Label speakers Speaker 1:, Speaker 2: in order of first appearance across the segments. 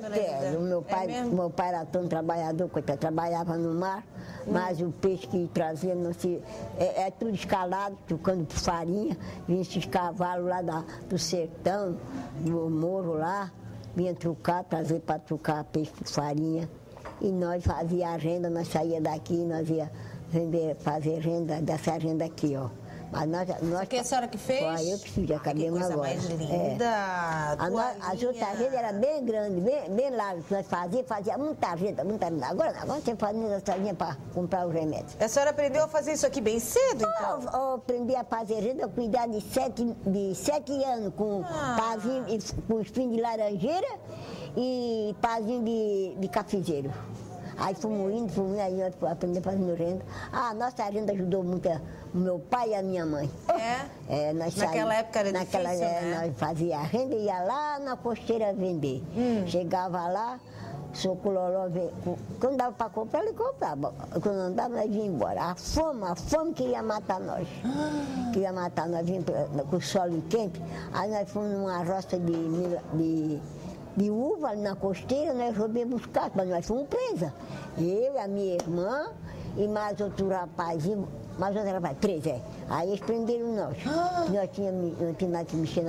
Speaker 1: O meu pai era tão trabalhador, coitado, trabalhava no mar, mas o peixe que trazia, não se, é tudo escalado, trocando por farinha, vinha esses cavalos lá do sertão, do morro lá, vinha trucar, trazer para trucar peixe por farinha. E nós fazia a renda, nós saía daqui, nós ia fazer renda, dessa renda aqui, ó. Mas nós,
Speaker 2: isso que a senhora que fez?
Speaker 1: Foi eu que fiz, acabamos agora.
Speaker 2: Mais linda!
Speaker 1: As outras rendas eram bem grandes, bem largas, nós fazia muita renda, muita renda. Agora você faz essa renda para comprar os remédios.
Speaker 2: A senhora aprendeu a fazer isso aqui bem cedo, então?
Speaker 1: Eu aprendi a fazer renda, com idade de 7 anos, com pazinho, com espinho de laranjeira e pazinho de cafezeiro. Aí fomos indo, aí nós aprendemos a fazer renda. A nossa renda ajudou muito o meu pai e a minha mãe.
Speaker 2: Naquela época era difícil, né?
Speaker 1: Nós fazia a renda e ia lá na costeira vender. Chegava lá, socololó, quando dava para comprar, ele comprava. Quando não dava, nós vinha embora. A fome queria matar nós. Queria matar nós, vinha com o solo quente. Aí nós fomos numa roça de uva ali na costeira, nós roubamos buscar, mas nós fomos presas. Eu, a minha irmã e mais outro rapazinho, três, Aí eles prenderam nós. Nós tínhamos que mexer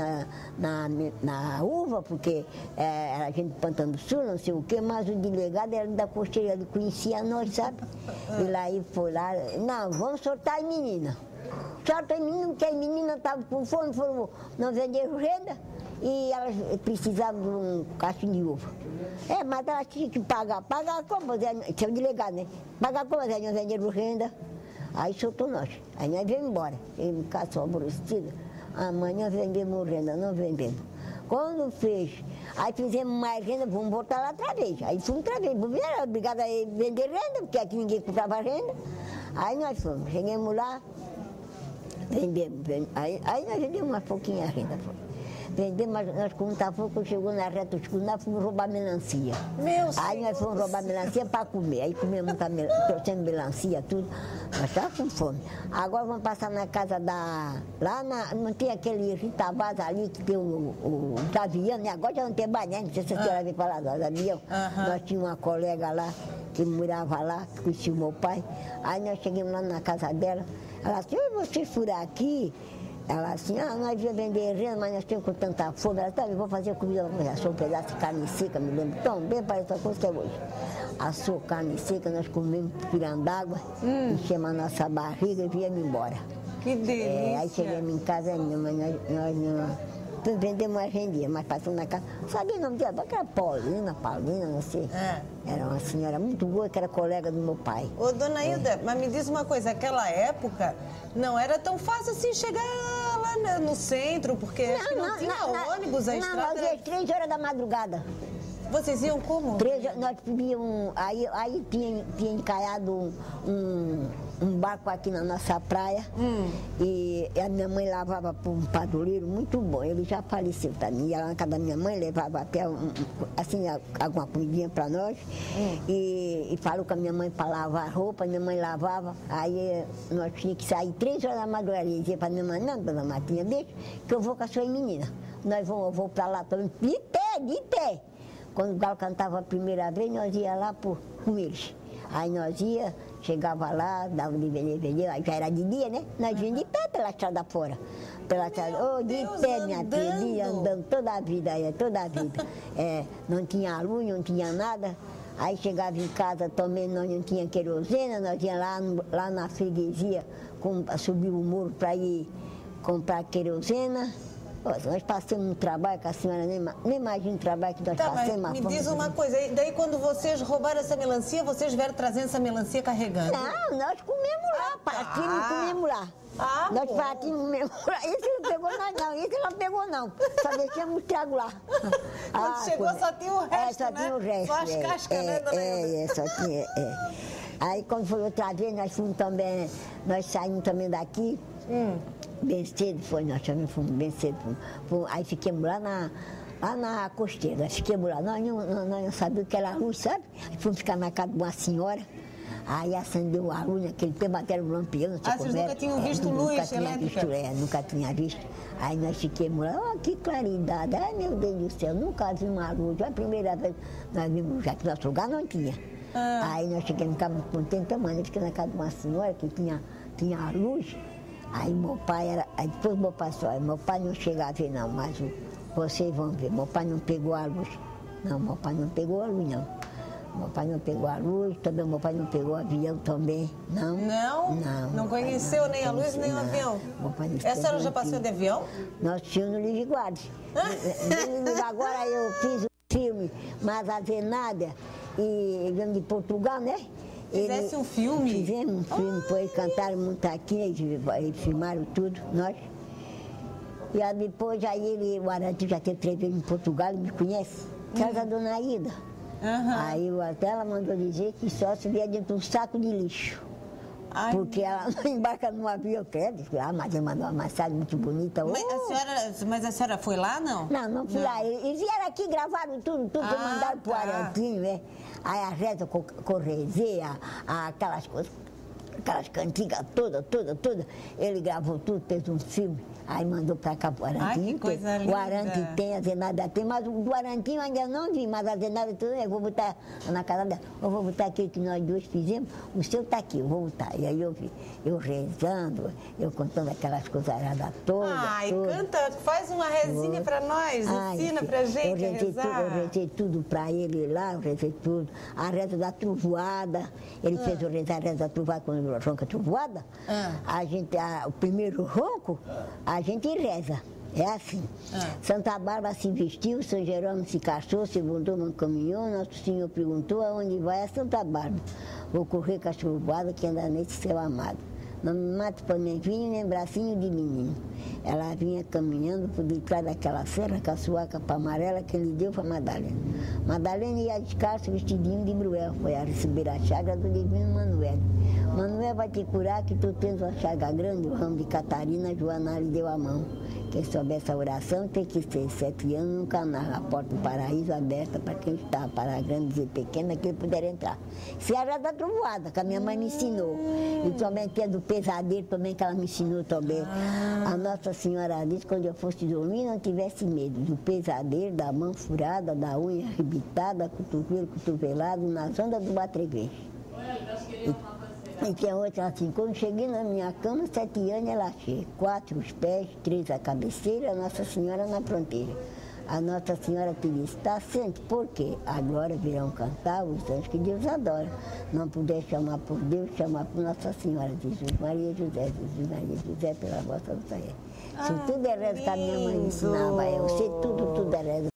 Speaker 1: na uva, porque era gente do Pantano do Sul, não sei o quê, mas o delegado era da costeira, ele conhecia nós, sabe? E lá ele foi lá, não, vamos soltar as meninas. Solta as meninas, porque as meninas estavam com fome, foram não vender renda. E elas precisavam de um cacho de uva. Mas elas tinham que pagar como? Tinha o delegado, né? Pagar como? Elas não venderam renda. Aí soltou nós. Aí nós viemos embora. Ele me caçou aborrecido. Amanhã vendemos renda, não vendemos. Quando fez, aí fizemos mais renda, vamos voltar lá outra vez. Aí fomos outra vez. Não era obrigado a vender renda, porque aqui ninguém comprava renda. Aí nós fomos, chegamos lá, vendemos. Aí nós vendemos uma pouquinha renda. Vendemos, mas nós, como quando chegou na reta escura, nós fomos roubar melancia. Aí nós fomos roubar melancia para comer. Aí comemos muita trouxemos melancia, tudo. Nós estávamos com fome. Agora vamos passar na casa não tem aquele Rita Vaz ali que tem o avião, né? Agora já não tem mais, né? Não sei se a senhora veio falar do avião. Nós tínhamos uma colega lá, que morava lá, que conhecia o meu pai. Aí nós chegamos lá na casa dela. Ela disse, vocês furar aqui? Ela assim, nós íamos vender renda, mas nós temos com tanta fome. Ela disse, vou fazer comida para comer. Assou um pedaço de carne seca, me lembro tão bem, parece a coisa que é hoje. Assou carne seca, nós comemos pirando d'água, enchemos a nossa barriga e viemos embora.
Speaker 2: Que delícia!
Speaker 1: Aí chegamos em casa, mas nós não vendemos mais rendia, mas passamos na casa. Sabia o nome dela? Aquela Paulina, não sei. Era uma senhora muito boa, que era colega do meu pai.
Speaker 2: Ô, dona Hilda, mas me diz uma coisa, aquela época não era tão fácil assim chegar lá no centro, porque não tinha ônibus, a estrada...
Speaker 1: Nós íamos 3 horas da madrugada.
Speaker 2: Vocês iam como?
Speaker 1: 3 horas, nós víamos, aí tinha encalhado um barco aqui na nossa praia, e a minha mãe lavava para um padoleiro muito bom, ele já faleceu também, ia lá na casa da minha mãe, levava até assim, alguma comidinha para nós, e falou com a minha mãe para lavar roupa, minha mãe lavava, aí nós tínhamos que sair 3 horas da madrugada, e dizia para minha mãe, não, dona Martinha, deixa que eu vou com a sua menina, eu vou para lá, de pé. Quando o galo cantava a primeira vez, nós ia lá com eles. Aí nós chegava lá, dava de vender, aí já era de dia, né? Nós vinhamos de pé pela estrada fora. De pé, minha filha, andando toda a vida. Não tinha luz, não tinha nada. Aí chegava em casa também, nós não tinha querosena, nós íamos lá na freguesia, subir o muro para ir comprar querosena. Nós passamos um trabalho que a senhora nem imagina o trabalho que nós passamos.
Speaker 2: Me diz uma coisa, daí quando vocês roubaram essa melancia, vocês vieram trazendo essa melancia carregando?
Speaker 1: Não, nós comemos lá, partimos e comemos lá. Nós partimos comemos lá. Esse não pegou nós não, esse não pegou não. Só deixamos o trago lá.
Speaker 2: Quando chegou só tinha o resto,
Speaker 1: só tinha o resto.
Speaker 2: Só as cascas, né, dona Hilda?
Speaker 1: Só tinha, Aí quando foi outra vez, nós saímos também daqui. Bem cedo nós também fomos bem cedo. Aí ficamos lá na costeira, nós ficamos lá, nós não sabíamos que era luz, sabe? Aí fomos ficar na casa de uma senhora, Aí acendeu a luz, naquele tempo até o lampião.
Speaker 2: Vocês nunca tinham visto luz elétrica?
Speaker 1: Nunca tinha visto. Aí nós fiquemos lá, que claridade. Ai, meu Deus do céu, nunca vi uma luz. A primeira vez nós vimos, já que nosso lugar não tinha. Aí nós chegamos, ficamos contentes, mas eu fiquei na casa de uma senhora que tinha a luz. Aí meu pai era, aí depois meu pai só, meu pai não chegava a ver não, mas vocês vão ver, meu pai não pegou a luz. Não, meu pai não pegou a luz, não. Meu pai não pegou a luz, também meu pai não pegou o avião também, não.
Speaker 2: Não?
Speaker 1: Não.
Speaker 2: Não conheceu nem a luz nem o avião? A senhora já passou de avião?
Speaker 1: Nós tínhamos no Livre Guarda. Agora eu fiz um filme, Mas a Zenada, e viemos de Portugal, né?
Speaker 2: Fizesse um filme?
Speaker 1: Fizemos um filme, depois cantaram muito aqui, eles filmaram tudo, nós. E aí depois, o Arantes já teve 3 vezes em Portugal, ele me conhece, casa da Dona Ida. Aí até ela mandou dizer que só se via dentro de um saco de lixo. Ai, porque ela não embarca num avião, mas ele mandou uma massagem muito bonita.
Speaker 2: Mas a senhora foi lá, não?
Speaker 1: Não fui lá. Eles vieram aqui, gravaram tudo mandaram pro Arantinho, né? Aí a Reza Correzeia, aquelas coisas, aquelas cantigas todas. Ele gravou tudo, fez um filme. Aí mandou pra cá pro Arantinho.
Speaker 2: Ai, que coisa linda.
Speaker 1: O Arante tem, a Zenada tem, mas o do Arantinho ainda não vi, mas a Zenada tudo, eu vou botar na casa dela. Eu vou botar aquilo que nós dois fizemos, o seu tá aqui, eu vou botar. E aí eu vi, eu rezando, eu contando aquelas coisas todas.
Speaker 2: Ai, canta, faz uma rezinha pra nós, ensina pra gente a rezar.
Speaker 1: Eu rezei tudo pra ele lá, eu rezei tudo. A reza da trovoada, ele fez eu rezar a reza da trovoada, quando ele ronca a trovoada. A gente, o primeiro ronco, a gente reza, é assim. Santa Bárbara se vestiu, São Jerônimo se casou, se voltou num caminhão, Nosso Senhor perguntou aonde vai a Santa Bárbara. Vou correr com a trovoada que anda nesse céu amado. Não me mate por nem vinho, nem bracinho de menino. Ela vinha caminhando por detrás daquela serra, com a sua capa amarela que ele deu para Madalena. Madalena ia descalço, vestidinho de bruel, foi a receber a chaga do divino Manuel. Manuel vai te curar que tu tens uma chaga grande, o ramo de Catarina, Joana lhe deu a mão. Quem souber essa oração tem que ter 7 anos no canal, a porta do paraíso aberta para quem está, para grandes e pequenos, que ele puder entrar. Isso é a da trovoada, que a minha mãe me ensinou. E também tem do pesadelo também, que ela me ensinou também. A Nossa Senhora disse que quando eu fosse dormir, não tivesse medo do pesadelo, da mão furada, da unha arrebitada, cotovelado, nas ondas do batreguejo. E tinha outra assim, quando cheguei na minha cama, 7 anos ela chega, 4 os pés, 3 a cabeceira, a Nossa Senhora na fronteira. A Nossa Senhora te disse, está sente, por quê? Agora virão cantar os anjos que Deus adora. Não puder chamar por Deus, chamar por Nossa Senhora, Jesus Maria José, pela vossa saída. Se tudo é reza que a minha mãe ensinava, eu sei tudo é reza.